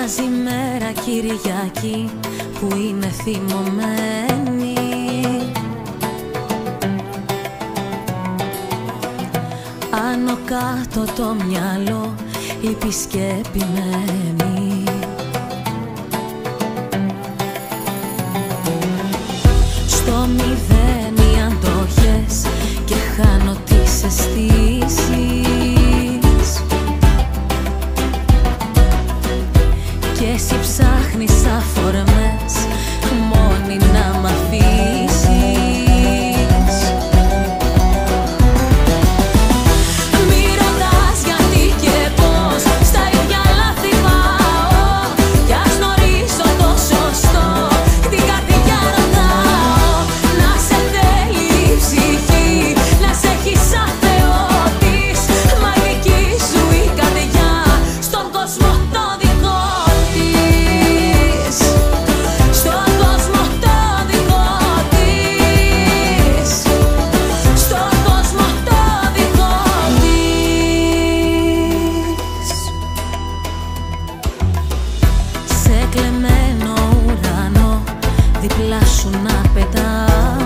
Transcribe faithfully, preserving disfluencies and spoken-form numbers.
Μοιάζει μέρα Κυριακή που είναι θυμωμένη. Άνω κάτω το μυαλό λείπει και επιμένει. Στο μηδέν οι αντοχές και χάνω τις αισθήσεις. Κι εσύ ψάχνεις αφορμές μόνη να μ' αφήσεις. Μη ρωτάς γιατί και πώς, στα ίδια λάθη πάω. Κι ας γνωρίσω το σωστό, την καρδιά ρωτάω. Να σε θέλει η ψυχή, να σε έχει σαν Θεό της. Μα η δική σου η καρδιά στον κόσμο το δικό της. Στον κόσμο το δικό της. Στον κόσμο το δικό της. Σε κλεμμένο ουρανό δίπλα σου να πετάω.